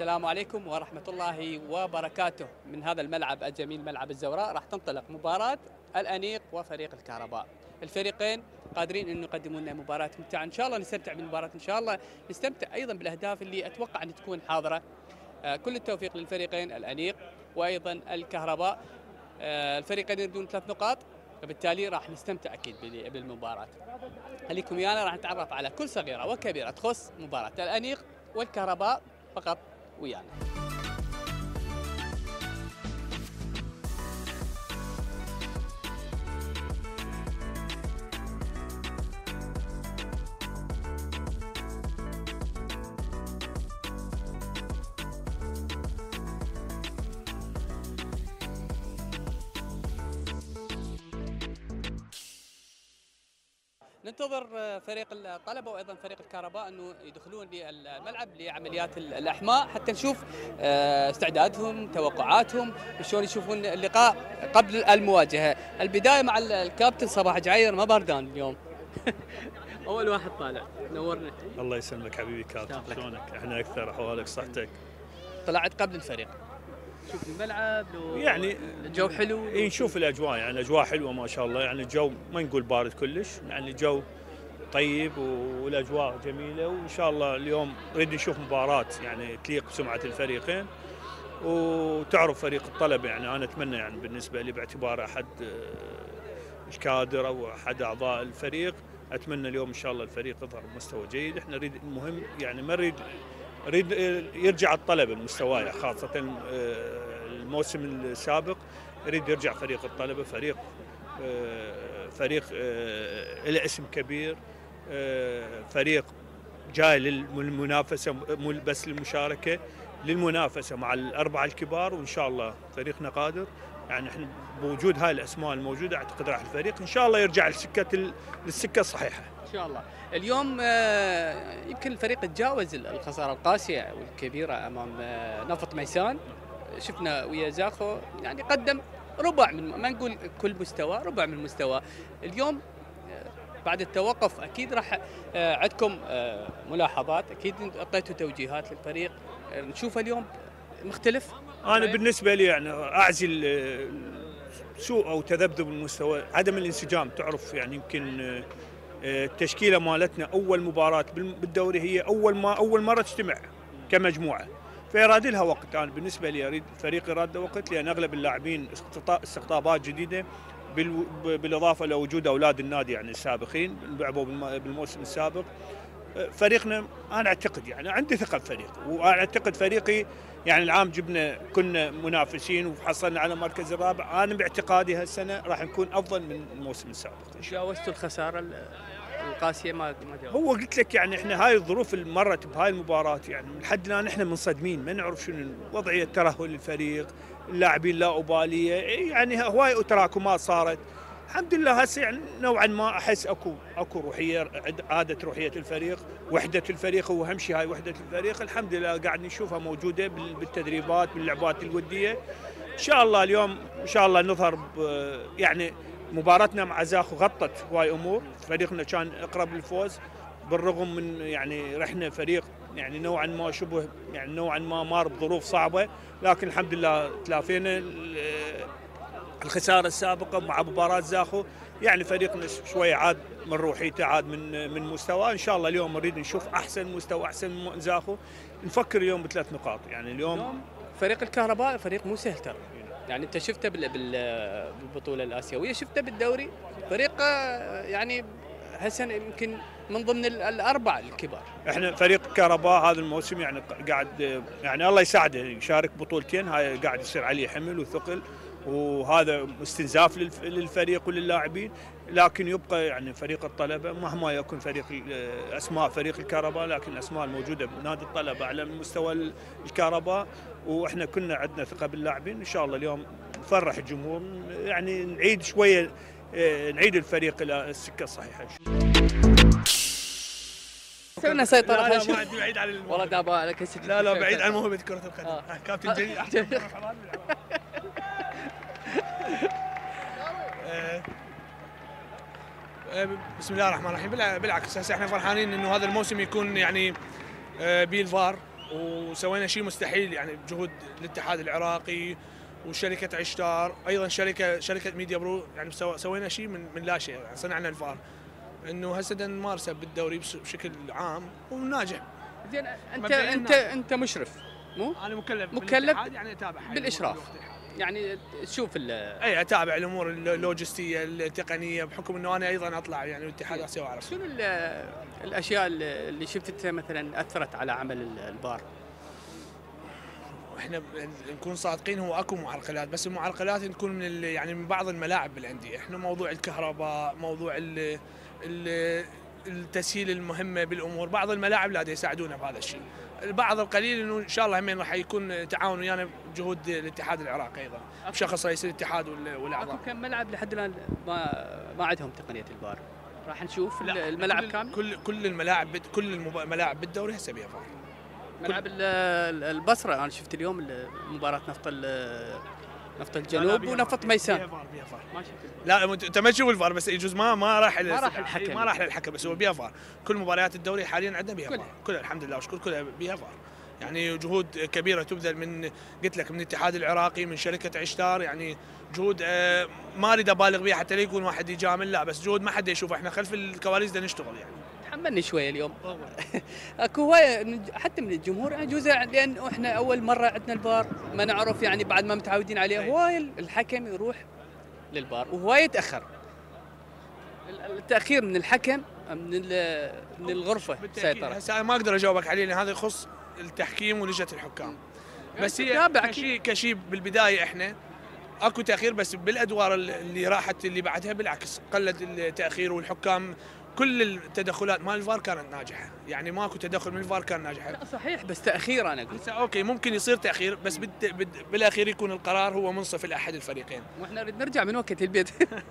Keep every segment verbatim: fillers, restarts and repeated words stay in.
السلام عليكم ورحمة الله وبركاته. من هذا الملعب الجميل ملعب الزوراء راح تنطلق مباراة الأنيق وفريق الكهرباء. الفريقين قادرين أن يقدموا لنا مباراة ممتعة، إن شاء الله نستمتع بالمباراة، إن شاء الله نستمتع أيضا بالأهداف اللي أتوقع أن تكون حاضرة. آه كل التوفيق للفريقين الأنيق وأيضا الكهرباء. آه الفريقين يريدون ثلاث نقاط، فبالتالي راح نستمتع أكيد بالمباراة. خليكم ويانا راح نتعرف على كل صغيرة وكبيرة تخص مباراة الأنيق والكهرباء فقط ويانا. ننتظر فريق الطلبه وايضا فريق الكهرباء انه يدخلون للملعب لعمليات الاحماء حتى نشوف استعدادهم، توقعاتهم، شلون يشوفون اللقاء قبل المواجهه. البدايه مع الكابتن صباح جعير، ما بردان اليوم؟ اول واحد طالع، نورنا. الله يسلمك حبيبي كابتن، شلونك؟ احنا اكثر، احوالك، صحتك؟ طلعت قبل الفريق، شوف الملعب يعني الجو حلو. اي نشوف الاجواء، يعني الاجواء حلوه ما شاء الله، يعني الجو ما نقول بارد كلش، يعني الجو طيب والاجواء جميله، وان شاء الله اليوم نريد نشوف مباراه يعني تليق بسمعه الفريقين وتعرف فريق الطلبه. يعني انا اتمنى يعني بالنسبه لي باعتبار احد الكادر او احد اعضاء الفريق، اتمنى اليوم ان شاء الله الفريق يظهر بمستوى جيد. احنا نريد المهم يعني ما نريد نريد يرجع الطلبه لمستواه، خاصه الموسم السابق يريد يرجع فريق الطلبه فريق فريق له اسم كبير، فريق جاي للمنافسه مو بس للمشاركه، للمنافسه مع الاربعه الكبار، وان شاء الله فريقنا قادر. يعني احنا بوجود هاي الاسماء الموجوده اعتقد راح الفريق ان شاء الله يرجع لسكه للسكه الصحيحه. ان شاء الله. اليوم يمكن الفريق تجاوز الخساره القاسيه والكبيره امام نفط ميسان، شفنا ويا زاخو يعني قدم ربع من، ما نقول كل مستوى، ربع من المستوى. اليوم بعد التوقف اكيد راح عندكم ملاحظات، اكيد اعطيتوا توجيهات للفريق، نشوفه اليوم مختلف. انا بالنسبه لي يعني اعزل سوء او تذبذب المستوى، عدم الانسجام. تعرف يعني يمكن التشكيله مالتنا اول مباراه بالدوري هي اول ما اول مره تجتمع كمجموعه، فيراد لها وقت. انا بالنسبه لي اريد الفريق يراد له وقت، لان اغلب اللاعبين استقطابات جديده، بالاضافه لوجود اولاد النادي يعني السابقين لعبوا بالموسم السابق. فريقنا انا اعتقد يعني عندي ثقه بفريقي، وانا اعتقد فريقي يعني العام جبنا كنا منافسين وحصلنا على المركز الرابع، انا باعتقادي هالسنه راح نكون افضل من الموسم السابق. تجاوزتوا الخساره القاسيه ما ما هو قلت لك يعني احنا هاي الظروف اللي مرت بهاي المباراه، يعني لحد الان احنا منصدمين، ما نعرف شنو وضعيه ترهل الفريق، اللاعبين لا اباليه، يعني هواي تراكمات صارت. الحمد لله هسه يعني نوعا ما احس اكو اكو روحيه، عاده روحيه الفريق، وحده الفريق، هو اهم شيء هاي وحده الفريق. الحمد لله قاعد نشوفها موجوده بالتدريبات باللعبات الوديه. ان شاء الله اليوم ان شاء الله نظهر يعني مباراتنا مع زاخو غطت هواي امور، فريقنا كان اقرب للفوز بالرغم من يعني رحنا فريق يعني نوعا ما شبه يعني نوعا ما مار بظروف صعبه، لكن الحمد لله تلافينا الخساره السابقه مع مباراه زاخو. يعني فريقنا شويه عاد من روحيته، عاد من من مستواه. ان شاء الله اليوم نريد نشوف احسن مستوى، احسن من زاخو. نفكر اليوم بثلاث نقاط. يعني اليوم, اليوم فريق الكهرباء فريق مو سهل ترى، يعني انت شفته بالبطوله الاسيويه، شفته بالدوري، فريق يعني هسه يمكن من ضمن الاربعه الكبار. احنا فريق الكهرباء هذا الموسم يعني قاعد يعني الله يساعده يشارك بطولتين، هاي قاعد يصير عليه حمل وثقل، وهذا استنزاف للفريق وللاعبين. لكن يبقى يعني فريق الطلبه مهما يكون فريق اسماء فريق الكهرباء، لكن الاسماء الموجوده بنادي الطلبه على مستوى الكهرباء، واحنا كنا عندنا ثقه باللاعبين. ان شاء الله اليوم نفرح الجمهور، يعني نعيد شويه نعيد الفريق الى السكه الصحيحه. سوينا سيطره. لا لا ما عندي بعيد عن الموهبة. والله دابا على كسر. لا لا بعيد عن موهبه كره القدم. آه. كابتن جيد احسن. بسم الله الرحمن الرحيم. بالعكس هسه احنا فرحانين انه هذا الموسم يكون يعني بالفار، وسوينا شيء مستحيل يعني بجهود الاتحاد العراقي وشركه عشتار، ايضا شركه شركه ميديا برو، يعني سوينا شيء من من لا شيء، يعني صنعنا الفار انه هسه نمارسه بالدوري بشكل عام وناجح. زين انت انت انت مشرف مو؟ انا مكلف مكلف يعني اتابع بالاشراف، يعني تشوف ال اي اتابع الامور اللوجستيه التقنيه بحكم انه انا ايضا اطلع يعني الاتحاد الاسيوي واعرف. شنو الاشياء اللي شفتها مثلا اثرت على عمل الفار؟ احنا نكون صادقين، هو اكو معرقلات، بس المعرقلات تكون من يعني من بعض الملاعب بالانديه، احنا موضوع الكهرباء، موضوع ال ال التسهيل المهمه بالامور، بعض الملاعب لا يساعدونا بهذا الشيء، البعض القليل انه ان شاء الله همين راح يكون تعاون ويانا بجهود الاتحاد العراقي ايضا بشخص رئيس الاتحاد والاعضاء. اكو كم ملعب لحد الان ما ما عندهم تقنيه الفار؟ راح نشوف الملعب كامل؟ كل كل الملاعب كل الملاعب بالدوري هسه بيها فار. ملعب البصره انا شفت اليوم مباراه نفط نفط الجنوب ونفط ميسان. بيها فار بيها فار. ما شفت. لا انت ما تشوف الفار، بس يجوز ما ما راح ما راح الحكم ما راح للحكم، بس هو بيها فار. كل مباريات الدوري حاليا عندنا بيها فار، كلها الحمد لله وشكر كلها بيها فار. يعني جهود كبيره تبذل من قلت لك من الاتحاد العراقي، من شركه عشتار، يعني جهود ما اريد ابالغ بها حتى لا يكون واحد يجامل، لا بس جهود ما حد يشوفها، احنا خلف الكواليس بدنا نشتغل يعني. تحملني شويه اليوم. اكو هوايه حتى من الجمهور يعني جزء، لان احنا اول مره عندنا الفار ما نعرف، يعني بعد ما متعودين عليه هوايه الحكم يروح للفار وهوايه يتاخر. التاخير من الحكم من من الغرفه سيطره. هسه ما اقدر اجاوبك عليه لان هذا يخص التحكيم ولجنه الحكام. بس هي كشيء كشيء بالبدايه احنا اكو تاخير، بس بالادوار اللي راحت اللي بعدها بالعكس قلت التاخير، والحكام كل التدخلات مال الفار كانت ناجحه، يعني ماكو تدخل من الفار كان ناجح. لا صحيح، بس تاخير انا اقول. اوكي ممكن يصير تاخير، بس بالاخير يكون القرار هو منصف لاحد الفريقين. واحنا نريد نرجع من وقت البيت.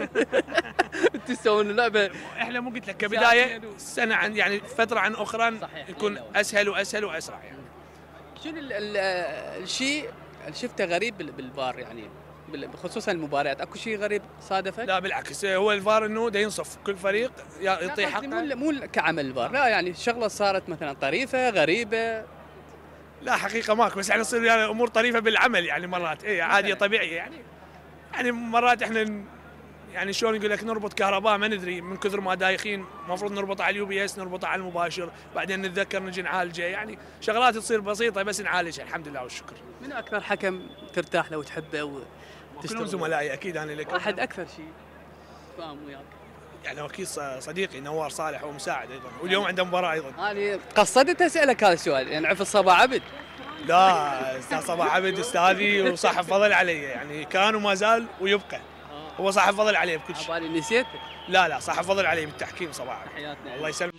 تسوون اللعبه. احنا مو قلت لك كبدايه سنه عن يعني فتره عن اخرى يكون اسهل واسهل واسرع يعني. شنو الشيء اللي شفته غريب بالفار يعني خصوصا المباريات؟ اكو شيء غريب صادفك؟ لا بالعكس، هو الفار انه دا ينصف كل فريق يعطي حقه. مو مو كعمل الفار، لا يعني شغله صارت مثلا طريفه غريبه. لا حقيقه ماكو، بس احنا تصير يعني امور طريفه بالعمل يعني مرات اي عاديه طبيعيه يعني. يعني مرات احنا يعني شلون يقول لك نربط كهرباء ما ندري من كثر ما دايخين، المفروض نربطها على اليو بي اس، نربطها على المباشر، بعدين نتذكر نجي نعالجه، يعني شغلات تصير بسيطه بس نعالجها الحمد لله والشكر. من اكثر حكم ترتاح له وتحبه و كلهم زملائي اكيد انا لك. واحد اكثر شيء فاهم وياك؟ يعني اكيد صديقي نوار صالح ومساعد ايضا، واليوم عنده مباراه ايضا. انا قصدت اسالك هذا السؤال يعني عرف الصبا عبد. لا استاذ صبا عبد استاذي وصاحب فضل علي، يعني كان وما زال ويبقى. هو صاحب فضل علي بكل شيء. بالي نسيت. لا لا صاحب فضل علي بالتحكيم صباح. حياتنا الله يسلمك.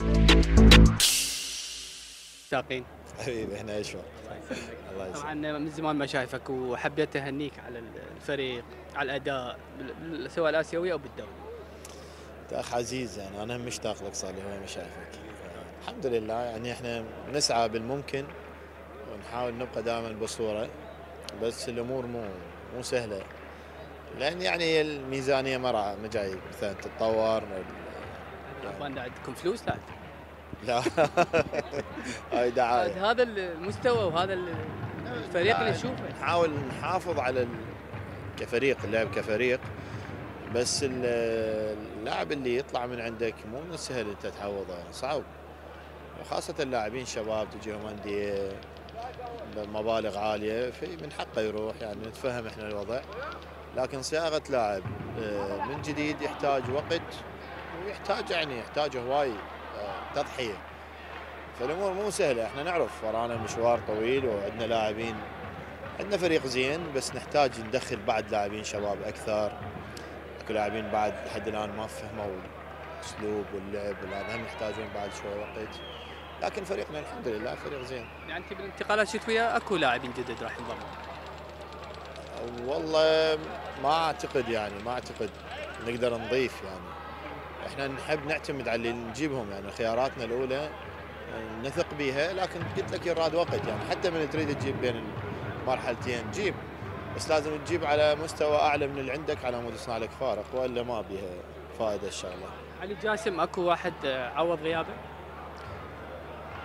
مشتاقين. حبيبي احنا اشوى. الله يسلمك. طبعا من زمان ما شايفك وحبيت اهنيك على الفريق، على الاداء سواء الاسيوي او بالدوري. انت اخ عزيز، يعني انا مشتاق لك، صار لي هواي ما شايفك. الحمد لله يعني احنا نسعى بالممكن ونحاول نبقى دائما بالصوره، بس الامور مو مو سهله، لان يعني الميزانيه ما ما جاي مثلا تتطور. يعني عندكم فلوس لا؟ لا هاي دعايه. هذا المستوى وهذا الفريق اللي نشوفه نحاول نحافظ على ال... كفريق، اللعب كفريق، بس اللاعب اللي يطلع من عندك مو من السهل انت تعوضه، صعب، وخاصه اللاعبين شباب تجيهم انديه مبالغ عاليه، في من حقه يروح، يعني نتفهم احنا الوضع، لكن صياغه لاعب من جديد يحتاج وقت، ويحتاج يعني يحتاج هواي تضحيه، فالامور مو سهله. احنا نعرف ورانا مشوار طويل وعندنا لاعبين، عندنا فريق زين، بس نحتاج ندخل بعد لاعبين شباب اكثر. اكو لاعبين بعد لحد الان ما فهموا الاسلوب واللعب، والهذا هم يحتاجون بعد شوي وقت، لكن فريقنا الحمد لله فريق زين. يعني انت بالانتقالات الشتويه اكو لاعبين جدد راح ينضموا؟ والله ما اعتقد، يعني ما اعتقد نقدر نضيف، يعني احنا نحب نعتمد على اللي نجيبهم، يعني خياراتنا الاولى نثق بها، لكن قلت لك يراد وقت، يعني حتى من تريد تجيب بين المرحلتين جيب، بس لازم تجيب على مستوى اعلى من اللي عندك على مود يصنع لك فارق، والا ما بيها فائده ان شاء الله. علي جاسم اكو واحد عوض غيابه؟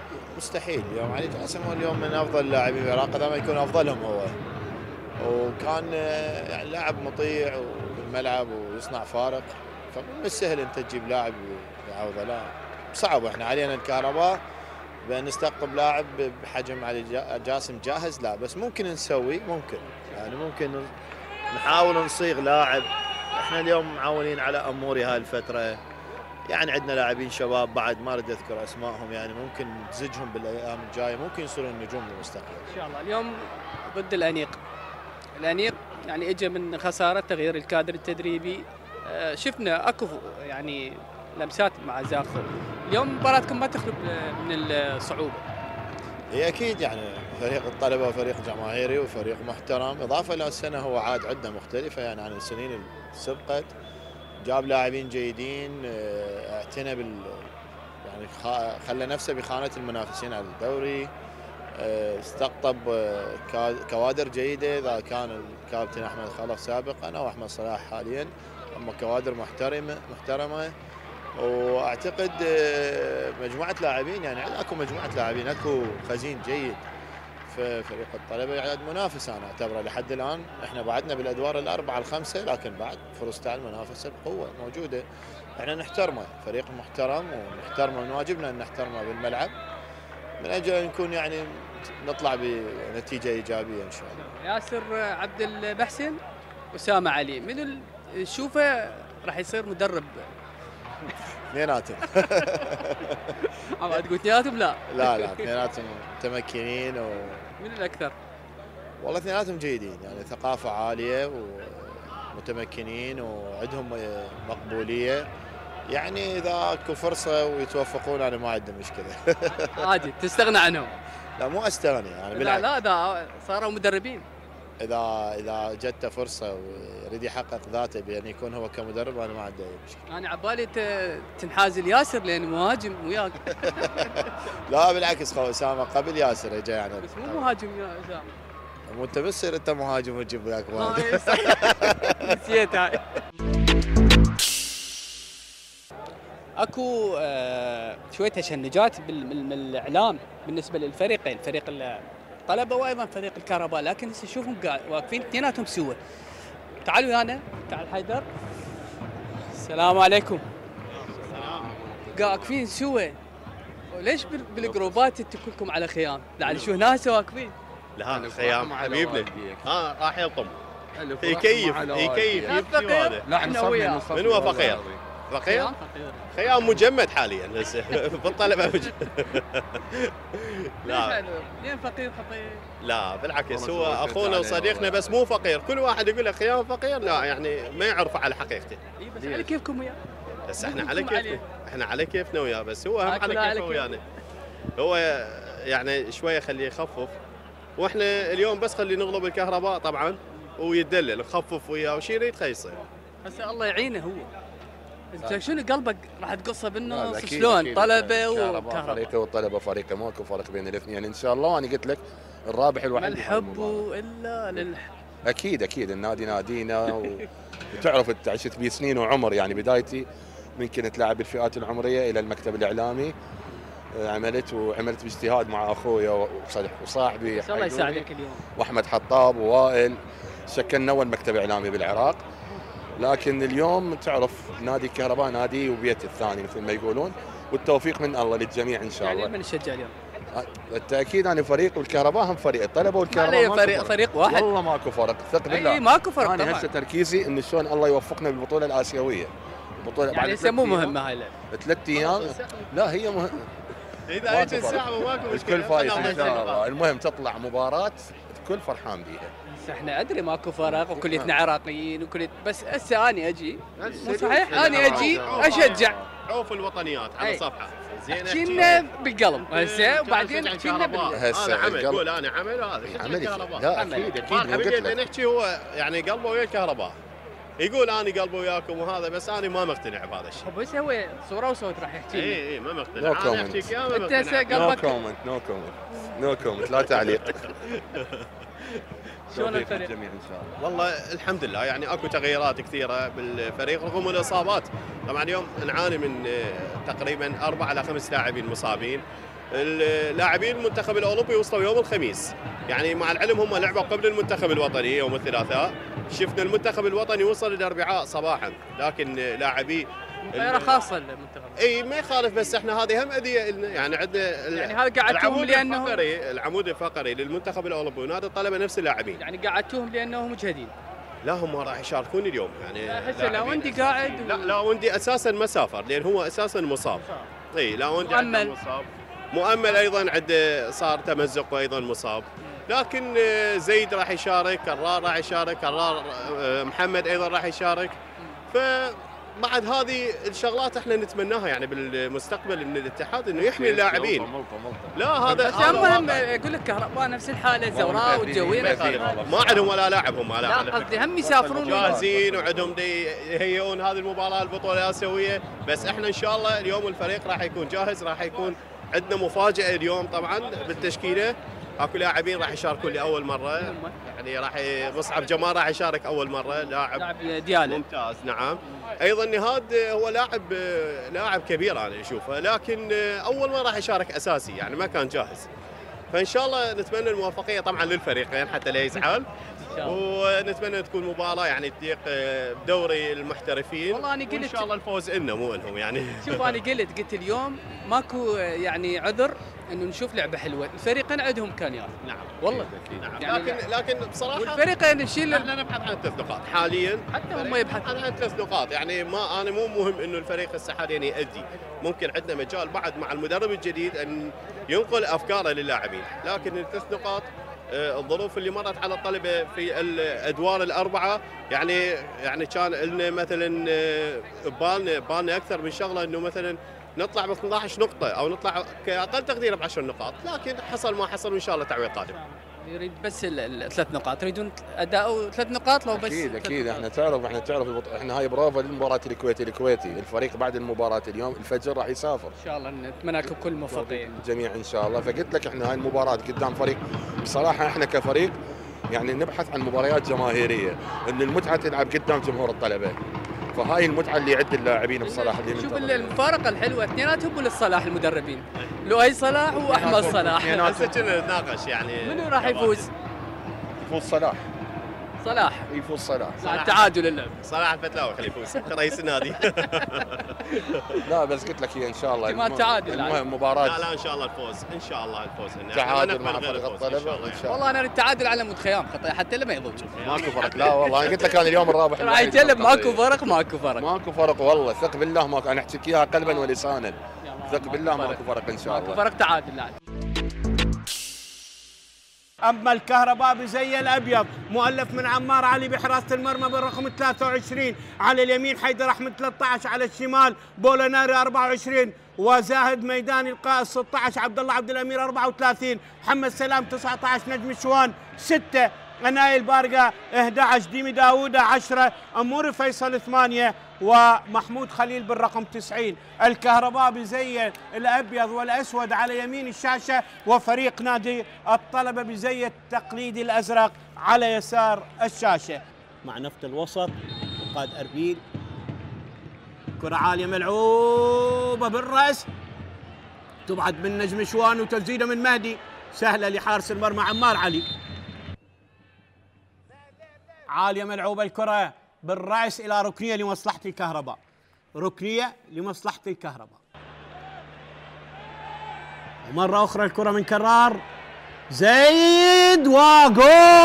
مستحيل. اليوم علي جاسم هو اليوم من افضل اللاعبين في العراق، اذا ما يكون افضلهم هو. وكان يعني لاعب مطيع بالملعب ويصنع فارق، فمن السهل انت تجيب لاعب يعوضه. لا صعب. احنا علينا الكهرباء بان نستقطب لاعب بحجم علي جاسم جاهز، لا بس ممكن نسوي، ممكن يعني ممكن نحاول نصيغ لاعب. احنا اليوم معولين على اموري هاي الفتره، يعني عندنا لاعبين شباب بعد ما اريد اذكر اسمائهم، يعني ممكن نزجهم بالايام الجايه، ممكن يصيرون نجوم بالمستقبل ان شاء الله. اليوم ضد الانيق. الانيق يعني اجى من خساره تغيير الكادر التدريبي. شفنا اكو يعني لمسات مع زاخر. اليوم مباراتكم ما تخلو من الصعوبه. هي اكيد يعني فريق الطلبه فريق جماهيري وفريق محترم، اضافه الى السنه هو عاد عده مختلفه يعني عن السنين اللي سبقت. جاب لاعبين جيدين، اعتنى بال يعني خلى نفسه بخانه المنافسين على الدوري، استقطب كوادر جيده، اذا كان الكابتن احمد خلف سابقا او احمد صلاح حاليا، هم كوادر محترمه محترمه. واعتقد مجموعه لاعبين يعني اكو مجموعه لاعبين، اكو خزين جيد في فريق الطلبه، يعني منافس انا اعتبره لحد الان. احنا بعدنا بالادوار الاربعه الخمسه، لكن بعد فرص تاع المنافسه بقوه موجوده. احنا نحترمه، فريق محترم ونحترمه، من واجبنا ان نحترمه بالملعب من اجل ان نكون يعني نطلع بنتيجه ايجابيه ان شاء الله. ياسر عبد المحسن، اسامه علي، من تشوفه راح يصير مدرب؟ اثنيناتهم. عم تقول اثنيناتهم؟ لا لا لا اثنيناتهم متمكنين. و من الاكثر؟ والله اثنيناتهم جيدين، يعني ثقافه عاليه ومتمكنين وعندهم مقبوليه، يعني اذا اكو فرصه ويتوفقون انا ما عندي مشكله. عادي تستغنى عنهم؟ لا مو استغني يعني بالعكس. لا لا اذا صاروا مدربين، اذا اذا جته فرصه ويريد يحقق ذاته بان يكون هو كمدرب انا ما عندي اي مشكله. انا عبالي تنحاز لياسر لان مهاجم وياك. لا بالعكس، خو اسامه قبل ياسر اجى يعني. بس مو مهاجم يا اسامه. مو انت بتصير انت مهاجم وتجيب وياك مهاجم. نسيت هاي. اكو آه شويه تشنجات من الاعلام بالنسبه للفريقين، فريق الطلبه وايضا فريق الكهرباء، لكن هسه شوفهم واقفين اثنيناتهم سوا. تعالوا ويانا، تعال حيدر. السلام عليكم. واقفين سوا، وليش بالجروبات انتم كلكم على خيام؟ يعني شو هنا هسه واقفين؟ لا خيام حبيبنا، ها راح يلطم يكيف يكيف يبكي هذا. لا احنا وياه. من هو فقير؟ فقير؟ خيام مجمد حاليا هسه بالطلبه. لا لين فقير خطير؟ لا بالعكس، هو اخونا وصديقنا بس مو فقير. كل واحد يقول لك خيام فقير، لا يعني ما يعرف على حقيقته. اي بس على كيفكم وياه. بس احنا على كيفنا، احنا على كيفنا وياه، بس هو هم على كيفه ويانا. هو يعني شويه خليه يخفف، واحنا اليوم بس خليه نغلب الكهرباء طبعا ويدلل نخفف وياه وشي يريد خليه يصير. هسه الله يعينه هو. انت شنو قلبك راح تقصه بالنص شلون؟ طلبه وكهرباء. فريقه والطلبه فريقه، ماكو فرق بين الاثنين يعني ان شاء الله. وانا قلت لك الرابح الوحيد الحب الا للحب. اكيد اكيد النادي نادينا، وتعرف انت عشت بيه سنين وعمر. يعني بدايتي من كنت لاعب الفئات العمريه الى المكتب الاعلامي، عملت وعملت باجتهاد مع اخويا وصاحبي الله يساعدك اليوم، واحمد حطاب ووائل. شكلنا اول مكتب اعلامي بالعراق. لكن اليوم تعرف نادي الكهرباء نادي وبيت الثاني مثل ما يقولون، والتوفيق من الله للجميع ان شاء الله. يعني من نشجع اليوم؟ بالتاكيد انا فريق والكهرباء هم فريق، الطلبه والكهرباء فريق فريق واحد. والله ماكو فرق، ثق بالله. اي ماكو فرق انا طبعا. هسه تركيزي ان شلون الله يوفقنا بالبطوله الاسيويه. البطوله يعني هسه مو مهمه هاي ثلاث ايام. لا هي مهمه. اذا اجت الساعه ماكو مشكله، الكل فايز ان شاء الله. المهم تطلع مباراه الكل فرحان بيها. احنا ادري ماكو فرق وكليتنا عراقيين وكليت، بس هسه اني اجي مو صحيح، اني اجي اشجع. عوف الوطنيات على صفحه زين، حكينا بالقلب هسه وبعدين حكينا بالقلب. هذا عمل، قول انا عمل هذا عمل. لا اكيد اكيد اللي نحكي هو يعني قلبه ويا الكهرباء، يقول انا قلبه وياكم وهذا، بس انا ما مقتنع بهذا الشيء. بس هو صوره وصوت راح يحكي. اي اي ما مقتنع. نو كومنت. انت هسه قلبك نو كومنت نو كومنت نو كومنت لا تعليق. شلون الفريق؟ الجميع ان شاء الله. والله الحمد لله، يعني اكو تغييرات كثيره بالفريق رغم الاصابات. طبعا اليوم نعاني من تقريبا اربع الى خمس لاعبين مصابين، اللاعبين المنتخب الاولمبي وصلوا يوم الخميس، يعني مع العلم هم لعبوا قبل المنتخب الوطني يوم الثلاثاء. شفنا المنتخب الوطني وصل الاربعاء صباحا، لكن لاعبي طياره خاصه المنتخب. اي ما يخالف، بس احنا هذه هم اذيه يعني عندنا يعني هذا قعدتوهم لانه الفقري العمود الفقري للمنتخب الاولمبي ونادي الطلبه نفس اللاعبين. يعني قعدتوهم لانهم مجهدين. لا هم راح يشاركون اليوم يعني. احس لاوندي قاعد و... لا لاوندي اساسا ما سافر لان هو اساسا مصاب. اي لاوندي مؤمل مصاب. مؤمل ايضا عنده صار تمزق وايضا مصاب. لكن زيد راح يشارك، كرار راح يشارك، كرار محمد ايضا راح يشارك. فبعد هذه الشغلات احنا نتمناها يعني بالمستقبل من الاتحاد انه يحمي اللاعبين. لا هذا المهم يقول لك كهرباء نفس الحاله، الزوراء والجويه ما عندهم ولا لاعب هم. لا قصدي هم يسافرون جاهزين وعندهم يهيئون هذه المباراه البطوله الاسيويه، بس احنا ان شاء الله اليوم الفريق راح يكون جاهز، راح يكون عندنا مفاجاه اليوم طبعا بالتشكيله. اكو لاعبين راح يشاركون لاول مره، يعني راح مصعب جمال راح يشارك اول مره، لاعب لاعب دياله ممتاز. نعم ايضا نهاد هو لاعب لاعب كبير انا اشوفه، لكن اول مره راح يشارك اساسي يعني ما كان جاهز. فان شاء الله نتمنى الموفقيه طبعا للفريقين حتى لا يزعل، ونتمنى تكون مباراه يعني تليق بدوري المحترفين. والله انا قلت ان شاء الله الفوز لنا مو لهم يعني. شوف انا قلت قلت اليوم ماكو يعني عذر انه نشوف لعبه حلوه، الفريقين عندهم امكانيات. نعم والله نعم. يعني لكن لكن بصراحه والفريقين نشيل احنا نبحث عن ثلاث نقاط حاليا، حتى هم يبحثون عن ثلاث نقاط يعني. ما انا مو مهم انه الفريق هسه حاليا يأدي، ممكن عندنا مجال بعد مع المدرب الجديد ان ينقل افكاره للاعبين، لكن الثلاث نقاط الظروف اللي مرت على الطلبه في الادوار الاربعه يعني يعني كان لنا مثلا بالنا بالنا اكثر من شغله انه مثلا نطلع ب اثنتي عشرة نقطه او نطلع كاقل تقدير ب عشر نقاط، لكن حصل ما حصل وان شاء الله تعويض قادم. يريد بس الثلاث نقاط، يريدون اداء ثلاث نقاط لو بس. اكيد اكيد احنا تعرف احنا تعرف البط... احنا هاي بروفا للمباراه الكويتي الكويتي الفريق بعد المباراه اليوم الفجر راح يسافر ان شاء الله. نتمنى لكم كل موفقيه الجميع ان شاء الله. فقلت لك احنا هاي المباراه قدام فريق بصراحه احنا كفريق يعني نبحث عن مباريات جماهيريه، ان المتعه تلعب قدام جمهور الطلبه، فهاي المتعه اللي عند اللاعبين بصراحه اللي شوف المفارقه الحلوه اثنيناتهم لصالح المدربين، لؤي صلاح واحمد صلاح. هسه كنا نتناقش يعني منو راح يفوز؟ يفوز صلاح. صلاح يفوز صلاح. صلاح التعادل اللعب. صلاح الفتلاوي خليه يفوز رئيس النادي. لا بس قلت لك هي ان شاء الله ما تعادل. المهم مباراه لا لا ان شاء الله الفوز، ان شاء الله الفوز تعادل مع فريق الطلبه ان شاء الله. والله انا التعادل على مود خيام حتى لما يضوج ماكو فرق. لا والله انا قلت لك انا اليوم الرابح راح يجلب. ماكو فرق ماكو فرق ماكو فرق والله، ثق بالله ماكو. انا احكيك اياها قلبا ولسانا، ثق بالله ماكو فرق ان شاء الله. ماكو فرق تعادل. لا أما الكهرباء بزي الأبيض مؤلف من عمار علي بحراسة المرمى بالرقم ثلاثة وعشرين، على اليمين حيدر أحمد ثلاثة عشر، على الشمال بولناري أربعة وعشرين، وزاهد ميداني القائد ستة عشر، عبد الله عبد الأمير أربعة وثلاثين، محمد سلام تسعة عشر، نجم شوان ستة، نايل بارقة أحد عشر، ديمي داوودة عشرة، أموري فيصل ثمانية، ومحمود خليل بالرقم تسعين. الكهرباء بزي الأبيض والأسود على يمين الشاشة، وفريق نادي الطلبة بزي التقليدي الأزرق على يسار الشاشة. مع نفط الوسط وقاد أربيل، كرة عالية ملعوبة بالرأس تبعد من نجم شوان وتسديدة من مهدي سهلة لحارس المرمى عمار علي. عالية ملعوبة الكرة بالرأس إلى ركنية لمصلحة الكهرباء، ركنية لمصلحة الكهرباء. ومرة أخرى الكرة من كرار زيد وجول،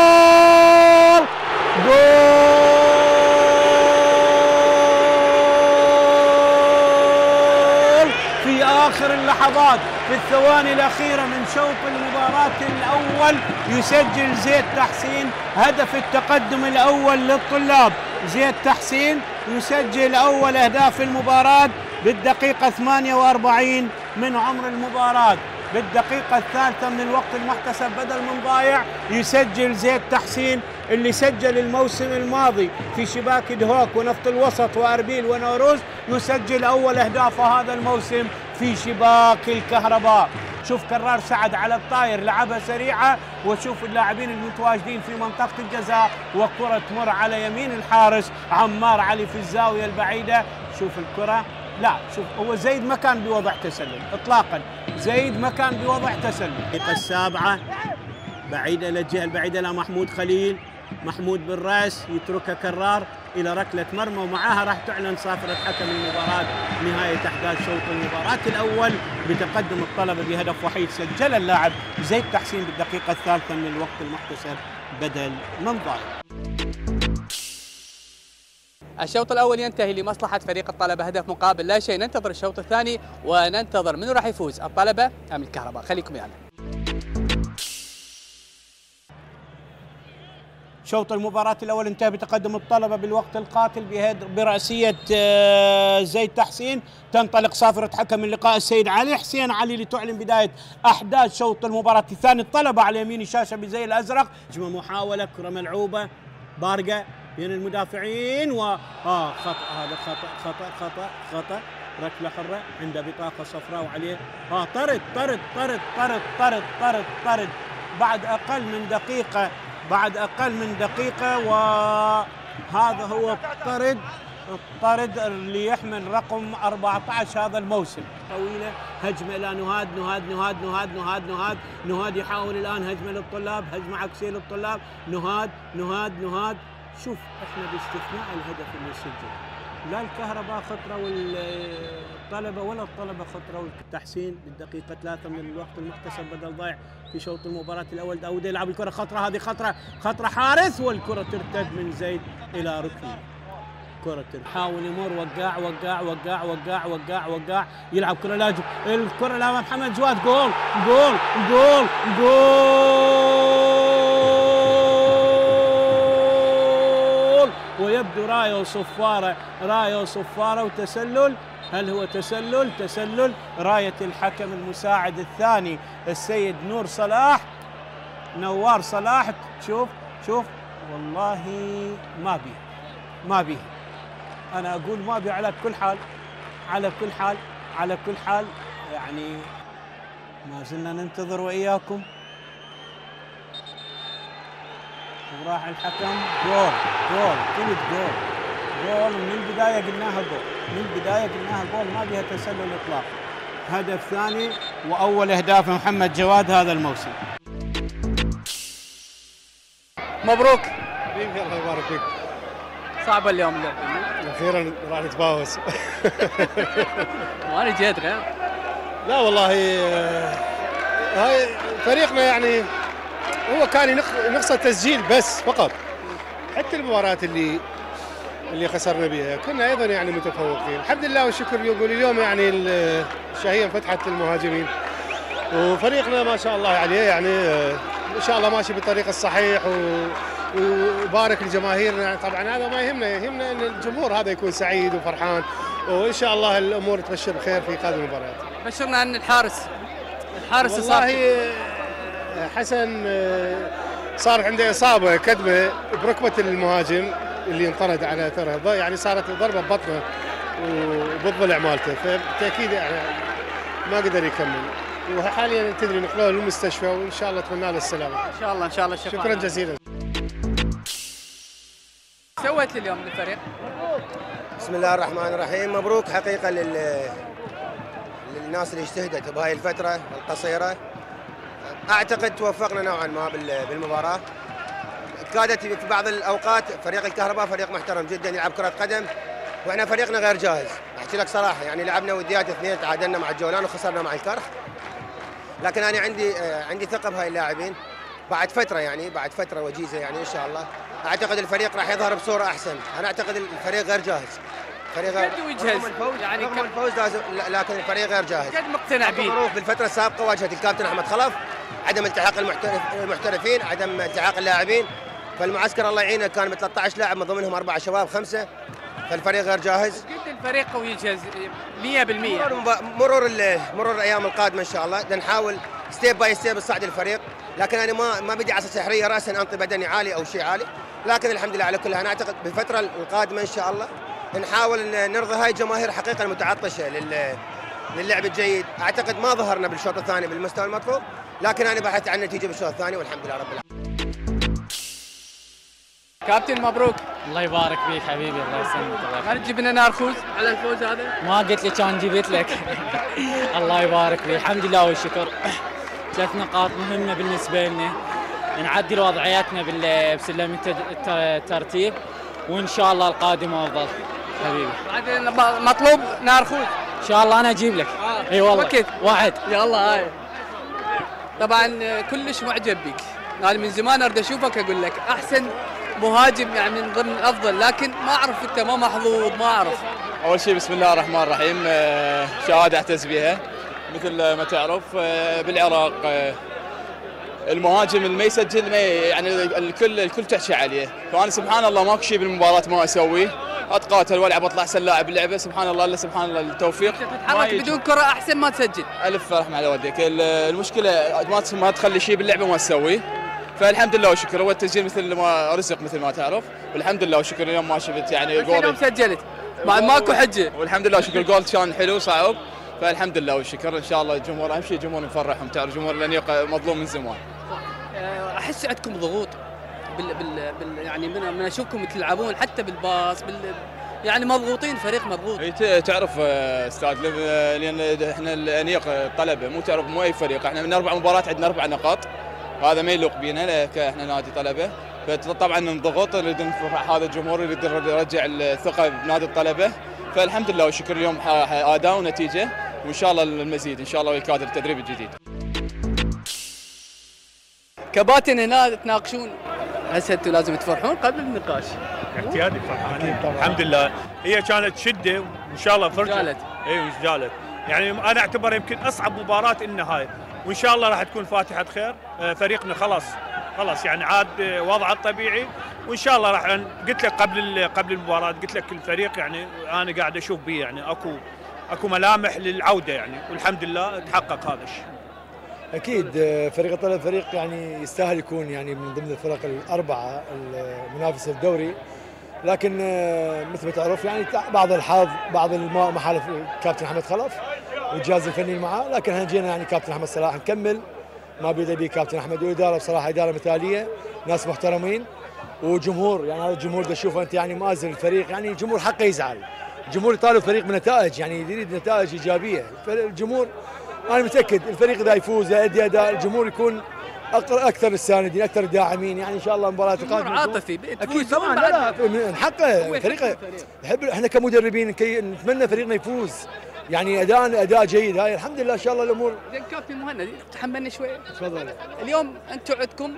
جول في آخر اللحظات في الثواني الأخيرة من شوط المباراة الأول. يسجل زيد تحسين هدف التقدم الأول للطلاب. زيد تحسين يسجل أول أهداف المباراة بالدقيقة ثمانية وأربعين من عمر المباراة. بالدقيقة الثالثة من الوقت المحتسب بدل من ضايع يسجل زيد تحسين اللي سجل الموسم الماضي في شباك دهوك ونفط الوسط وأربيل ونوروز، يسجل أول أهدافه هذا الموسم في شباك الكهرباء. شوف كرار سعد على الطاير لعبها سريعة، وشوف اللاعبين المتواجدين في منطقة الجزاء وكرة تمر على يمين الحارس عمار علي في الزاوية البعيدة. شوف الكرة لا شوف هو زيد ما كان بوضع تسلل اطلاقا، زيد ما كان بوضع تسلل. الدقيقة السابعة بعيدة إلى الجهة البعيدة لمحمود خليل، محمود بالراس يتركها كرار إلى ركلة مرمى، ومعها راح تعلن صافرة حكم المباراة نهاية أحداث شوط المباراة الأول بتقدم الطلبة بهدف وحيد سجل اللاعب زيد تحسين بالدقيقة الثالثة من الوقت المحتسب بدل من ضايع. الشوط الأول ينتهي لمصلحة فريق الطلبة هدف مقابل لا شيء. ننتظر الشوط الثاني وننتظر منو راح يفوز، الطلبة أم الكهرباء. خليكم يعني. شوط المباراة الأول انتهى بتقدم الطلبة بالوقت القاتل برأسية زيد تحسين. تنطلق صافرة حكم اللقاء السيد علي حسين علي لتعلن بداية أحداث شوط المباراة الثاني. الطلبة على يمين الشاشة بزي الأزرق، هجمة محاولة، كرة ملعوبة بارقة بين المدافعين و آه خطأ، هذا خطأ خطأ خطأ خطأ ركلة حرة عنده بطاقة صفراء وعليه آه طرد طرد طرد طرد طرد طرد طرد بعد أقل من دقيقة بعد أقل من دقيقة وهذا هو الطرد الطرد اللي يحمل رقم أربعة عشر هذا الموسم. طويلة هجمة إلى نهاد نهاد نهاد نهاد نهاد نهاد نهاد يحاول الآن هجمة للطلاب، هجمة عكسية للطلاب، نهاد نهاد نهاد. شوف احنا باستثناء الهدف اللي سجل لا الكهرباء خطرة والطلبة ولا الطلبة خطرة والتحسين بالدقيقة ثلاثة من الوقت المحتسب بدل ضايع في شوط المباراة الأول. داود يلعب الكرة خطرة، هذه خطرة خطرة حارس والكرة ترتد من زيد إلى ركني. كرة يحاول يمر وقاع وقاع وقاع وقاع وقاع وقاع يلعب كرة لاجب، الكرة لامام محمد جواد، جول جول جول جول. ويبدو راية وصفارة راية وصفارة وتسلل. هل هو تسلل؟ تسلل. راية الحكم المساعد الثاني السيد نور صلاح نوار صلاح. شوف شوف والله ما بيه ما بيه أنا أقول ما بيه على كل حال على كل حال على كل حال يعني ما زلنا ننتظر وإياكم. وراح الحكم جول جول ثلث جول جول من البداية قلناها جول من البداية قلناها جول ما بيها تسلل إطلاقا. هدف ثاني وأول أهداف محمد جواد هذا الموسم. مبروك حبيبي الله يبارك فيك. صعبة اليوم اللعبة أخيرا راح نتفاوز. وأنا جيت غير لا والله هاي فريقنا يعني هو كان نقص التسجيل بس فقط. حتى المباريات اللي اللي خسرنا بها كنا ايضا يعني متفوقين. الحمد لله والشكر يقول اليوم يعني الشهيه انفتحت للمهاجمين وفريقنا ما شاء الله عليه يعني ان شاء الله ماشي بالطريق الصحيح وبارك لجماهيرنا. طبعا هذا ما يهمنا، يهمنا ان الجمهور هذا يكون سعيد وفرحان وان شاء الله الامور تبشر بخير في قادم المباريات. بشرنا عن الحارس الحارس والله حسن صار عنده اصابه كدمه بركبه المهاجم اللي انطرد على اثرها، يعني صارت ضربه ببطنه وبالضلع مالته، فبالتاكيد يعني ما قدر يكمل وحاليا تدري نقلوه للمستشفى وان شاء الله اتمنى له السلامه. ان شاء الله ان شاء الله الشفاء. شكرا جزيلا. سويت اليوم للفريق؟ بسم الله الرحمن الرحيم. مبروك حقيقه لل للناس اللي اجتهدت بهاي الفتره القصيره. اعتقد توفقنا نوعا ما بالمباراه. كادت في بعض الاوقات فريق الكهرباء فريق محترم جدا يلعب كره قدم واحنا فريقنا غير جاهز. احكي لك صراحه يعني لعبنا وديات اثنين تعادلنا مع الجولان وخسرنا مع الكرخ. لكن انا عندي عندي ثقه بهاي اللاعبين بعد فتره يعني بعد فتره وجيزه يعني ان شاء الله اعتقد الفريق راح يظهر بصوره احسن. انا اعتقد الفريق غير جاهز. فريق غير يجهز يعني رغم الفوز لازم لكن الفريق غير جاهز. قد مقتنع به. بالفتره السابقه واجهت الكابتن احمد خلف عدم التحاق المحترف المحترفين، عدم التحاق اللاعبين. فالمعسكر الله يعينه كان ب ثلاثة عشر لاعب من ضمنهم اربعه شباب خمسه، فالفريق غير جاهز. قد الفريق قوي يجهز مئة بالمئة. مرور مرور الايام القادمه ان شاء الله نحاول ستيب باي ستيب نصعد الفريق، لكن انا ما ما بدي عصا سحريه راسا انطي بدني عالي او شيء عالي، لكن الحمد لله على كلها. انا اعتقد بالفتره القادمه ان شاء الله نحاول نرضي هاي الجماهير حقيقه المتعطشه لل للعب الجيد. اعتقد ما ظهرنا بالشوط الثاني بالمستوى المطلوب، لكن انا بحثت عن النتيجه بالشوط الثاني والحمد لله رب العالمين. كابتن مبروك. الله يبارك فيك حبيبي، الله يسلمك. ما تجيب لنا نار خوز على الفوز هذا؟ ما قلت لي كان جبت لك. الله يبارك فيك، الحمد لله والشكر. ثلاث نقاط مهمه بالنسبه لنا، نعدل وضعياتنا بسلم الترتيب، وان شاء الله القادم افضل حبيبي. بعدين مطلوب نار خوز ان شاء الله، انا اجيب لك. آه. اي والله وكيف وعد. يلا هاي. طبعا كلش معجب بك، انا من زمان اريد اشوفك، اقول لك احسن مهاجم يعني من ضمن الافضل، لكن ما اعرف انت ما محظوظ، ما اعرف. اول شيء بسم الله الرحمن الرحيم، شهاده اعتز بها مثل ما تعرف بالعراق المهاجم اللي ما يسجل ما يعني الكل الكل تحكي عليه، فانا سبحان الله ماكو شيء بالمباراه ما اسويه، اتقاتل والعب اطلع احسن لاعب باللعبه، سبحان الله الا سبحان الله التوفيق. تتحرك بدون كره احسن ما تسجل. الف رحمه على والديك، المشكله ما ما تخلي شيء باللعبه ما تسويه، فالحمد لله والشكر. هو التسجيل مثل ما رزق مثل ما تعرف، والحمد لله والشكر اليوم ما شفت يعني جول. اليوم سجلت بعد ماكو حجه، والحمد لله والشكر. الجول كان حلو صعب، فالحمد لله والشكر. ان شاء الله الجمهور اهم شيء الجمهور نفرحهم، تعرف جمهور الانيق مظلوم من زمان. احس عندكم ضغوط بال, بال, بال يعني من, من اشوفكم تلعبون حتى بالباص بال يعني مضغوطين، فريق مضغوط. تعرف استاذ، لان احنا الانيق طلبه، مو تعرف مو اي فريق، احنا من اربع مباريات عندنا اربع نقاط، هذا ما يليق بينا، احنا نادي طلبه، فطبعا نضغط، نريد نفرح هذا الجمهور، نريد نرجع الثقه بنادي الطلبه، فالحمد لله والشكر اليوم اداء ونتيجه، وان شاء الله المزيد ان شاء الله ويكادر التدريب الجديد. كباتن هنا تناقشون، هسه انتم لازم تفرحون قبل النقاش. اعتيادي فرحانين الحمد لله، هي كانت شده وان شاء الله فرجت. جالت. اي جالت، يعني انا اعتبرها يمكن اصعب مباراه النهايه، وان شاء الله راح تكون فاتحه خير. فريقنا خلاص خلاص يعني عاد وضعه الطبيعي، وان شاء الله راح. قلت لك قبل قبل المباراه، قلت لك الفريق يعني انا قاعد اشوف به يعني اكو اكو ملامح للعوده يعني، والحمد لله تحقق هذا الشيء. اكيد فريق الطلب فريق يعني يستاهل يكون يعني من ضمن الفرق الاربعه المنافسه الدوري، لكن مثل ما تعرف يعني بعض الحظ بعض المحالف كابتن احمد خلف والجهاز الفني معه، لكن احنا جينا يعني كابتن احمد صلاح نكمل ما بيدري به كابتن احمد، والاداره بصراحه اداره مثاليه، ناس محترمين وجمهور، يعني هذا الجمهور ده تشوفه انت يعني مؤازر الفريق، يعني الجمهور حقه يزعل، الجمهور يطالب فريق بنتائج، يعني يريد نتائج ايجابيه، الجمهور انا متاكد الفريق اذا يفوز يؤدي اداء الجمهور يكون اكثر الساندين اكثر الداعمين، يعني ان شاء الله المباراه القادمه عاطفي اكيد طبعا. لا لا نحقق فريق نحب احنا كمدربين نتمنى فريقنا يفوز، يعني اداء اداء جيد، هاي الحمد لله ان شاء الله الامور. زين كابتن مهند تحملنا شوي. تفضل. اليوم انتم عندكم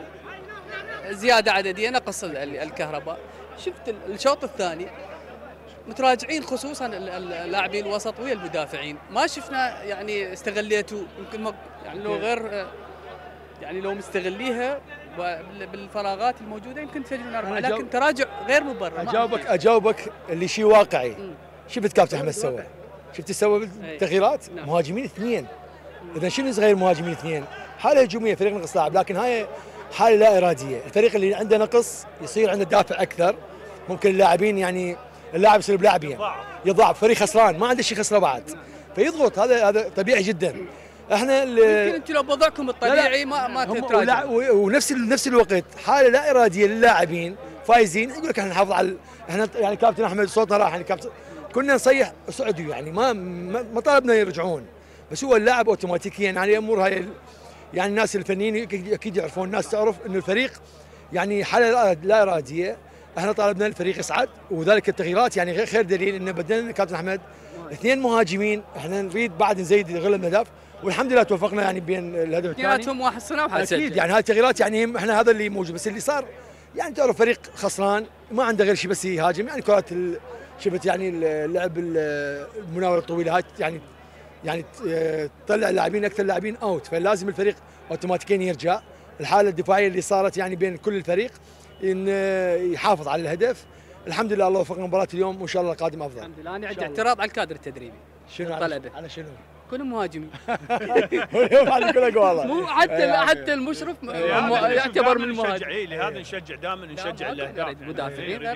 زياده عدديه نقص الكهرباء، شفت الشوط الثاني متراجعين خصوصا اللاعبين الوسط ويا المدافعين، ما شفنا يعني استغليتوا يمكن ما يعني لو غير يعني لو مستغليها بالفراغات الموجوده يمكن تسجلون اربعه، لكن تراجع غير مبرر. اجاوبك اجاوبك اللي شيء واقعي. م. شفت كابتن احمد سوى؟ شفت سوى بالتغييرات؟ نعم. مهاجمين اثنين. اذا شنو صغير مهاجمين اثنين؟ حاله هجوميه فريق نقص لاعب، لكن هاي حاله لا اراديه، الفريق اللي عنده نقص يصير عنده دافع اكثر، ممكن اللاعبين يعني اللاعب يصير بلاعبين يضعف، فريق خسران ما عنده شيء خسره بعد فيضغط، هذا هذا طبيعي جدا. احنا يمكن انتم لو بوضعكم الطبيعي ما ما تتراجع، ونفس نفس الوقت حاله لا اراديه للاعبين فايزين يقول لك احنا نحافظ على احنا يعني كابتن احمد صوتنا راح يعني كابتن كنا نصيح صعدوا يعني ما ما طالبنا يرجعون، بس هو اللاعب اوتوماتيكيا يعني امور هاي يعني الناس الفنيين اكيد يعرفون، الناس تعرف انه الفريق يعني حاله لا اراديه، احنا طالبنا الفريق يصعد، وذلك التغييرات يعني غير خير دليل انه بدلنا كابتن احمد اثنين مهاجمين، احنا نريد بعد نزيد غلب الاهداف والحمد لله توفقنا يعني بين الهدف الثاني. اثنيناتهم واحد صنع وواحد سجل. اكيد يعني هاي التغييرات يعني احنا هذا اللي موجود، بس اللي صار يعني تعرف فريق خسران ما عنده غير شيء بس يهاجم، يعني كرات شفت يعني اللعب المناوره الطويله هاي يعني يعني تطلع اللاعبين اكثر لاعبين اوت، فلازم الفريق اوتوماتيكيا يرجع. الحاله الدفاعيه اللي صارت يعني بين كل الفريق ان يحافظ على الهدف. الحمد لله الله وفقنا مباراه اليوم وان شاء الله القادم افضل. الحمد لله. انا عندي اعتراض على الكادر التدريبي. شنو الطلبه؟ على شنو؟ كلهم مهاجمين. اليوم على كل اقواله. مو حتى حتى المشرف يعتبر من المهاجمين. لهذا نشجع دائما نشجع الاهداف. مدافعين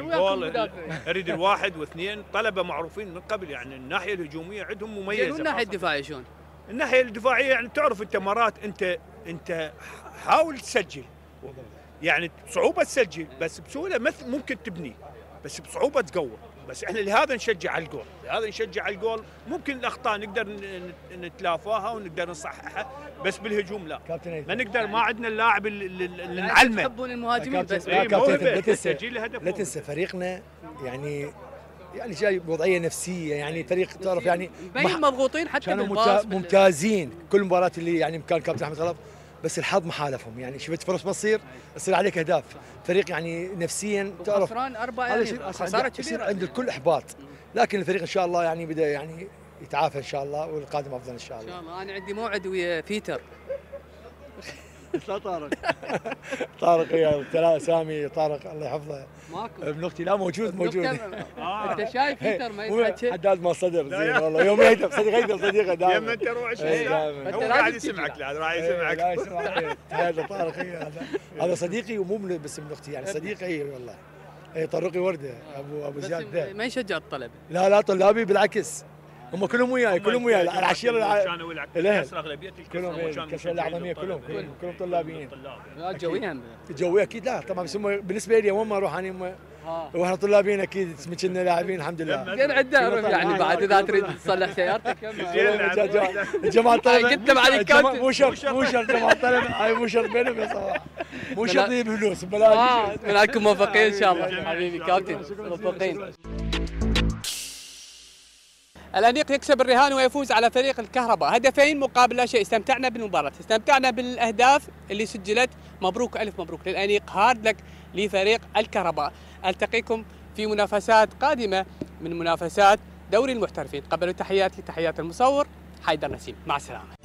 اريد الواحد واثنين، طلبه معروفين من قبل يعني الناحيه الهجوميه عندهم مميزه. والناحيه الدفاعيه شلون؟ الناحيه الدفاعيه يعني تعرف انت مرات انت انت حاول تسجل يعني صعوبه تسجل بس بسهوله مثل ممكن تبني، بس بصعوبه تقوى. بس احنا لهذا نشجع على الجول، لهذا نشجع على الجول. ممكن الاخطاء نقدر نتلافاها ونقدر نصححها، بس بالهجوم لا، ما نقدر. ما عندنا اللاعب اللي نعلمه. يحبون المهاجمين بس لا تنسى لا تنسى فريقنا يعني يعني جاي بوضعيه نفسيه، يعني فريق تعرف يعني مبين مضغوطين حتى بالباص ممتازين. كل مباراه اللي يعني مكان كابتن احمد خلف، بس الحظ ما حالفهم. يعني شفت فرص ما تصير تصير عليك اهداف. فريق يعني نفسيا تعرف خسران اربعه يعني خساره كبيره، عند الكل احباط. لكن الفريق ان شاء الله يعني بدا يعني يتعافى ان شاء الله، والقادم افضل ان شاء الله. ان شاء الله. انا عندي موعد ويا بيتر. لا طارق طارق يا سامي طارق الله يحفظه. ماكو ابن اختي لا موجود موجود. آه. انت شايف بيتر ما يتحكي حداد ما صدر زين والله. يوم يهدف صديق هيثم صديقه دائما. يوم انت روح هو قاعد يسمعك. لا راح يسمعك. لا يسمعك. هذا طارق هذا هذا صديقي ومو بس ابن اختي، يعني صديقي اي والله. اي طارقي ورده ابو ابو زياد ده ما يشجع الطلبه. لا لا طلابي بالعكس، هم كلهم وياي كلهم وياي العشيره الاهل كلهم كسر الاعظميه كلهم كلهم طلابيين. جوي هم جوي اكيد. لا طبعا بس هم بالنسبه لي وين ما اروح انا واحنا طلابيين اكيد كنا لاعبين الحمد لله. زين عندنا يعني بعد اذا تريد تصلح سيارتك جماعه الطلبه قلت بعد كابتن مو شرط مو شرط جماعه الطلبه هاي مو شرط بينهم يا صراحه مو شرط يجيب فلوس ببلاش. منكم موفقين ان شاء الله حبيبي كابتن موفقين. الأنيق يكسب الرهان ويفوز على فريق الكهرباء هدفين مقابل لا شيء. استمتعنا بالمباراة، استمتعنا بالأهداف اللي سجلت. مبروك ألف مبروك للأنيق، هارد لك لفريق الكهرباء. ألتقيكم في منافسات قادمة من منافسات دوري المحترفين. قبلوا تحياتي تحيات المصور حيدر نسيم، مع السلامة.